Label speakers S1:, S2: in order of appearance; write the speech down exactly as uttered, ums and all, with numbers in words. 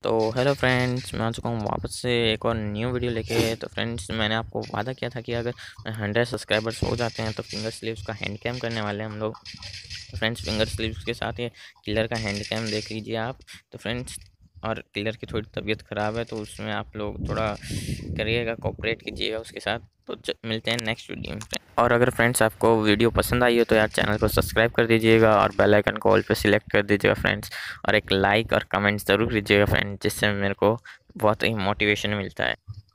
S1: तो hello friends, मैं आ चुका हूँ वापस से एक और न्यू वीडियो लेके। तो फ्रेंड्स, मैंने आपको वादा किया था कि अगर हंड्रेड सब्सक्राइबर्स हो जाते हैं तो फिंगर स्लीव्स का हैंड कैम करने वाले हैं हम लोग। तो फ्रेंड्स, फिंगर स्लीव्स के साथ ये किलर का हैंड कैम देख लीजिए आप। तो फ्रेंड्स, और किलर की थोड़ी तबीयत ख़राब है तो उसमें आप लोग थोड़ा करिएगा, कोऑपरेट कीजिएगा उसके साथ। तो च- मिलते हैं नेक्स्ट वीडियो में। और अगर फ्रेंड्स आपको वीडियो पसंद आई हो तो यार चैनल को सब्सक्राइब कर दीजिएगा और बेल आइकन को ऑल पे सिलेक्ट कर दीजिएगा फ्रेंड्स। और एक लाइक और कमेंट ज़रूर कीजिएगा फ्रेंड्स, जिससे मेरे को बहुत ही मोटिवेशन मिलता है।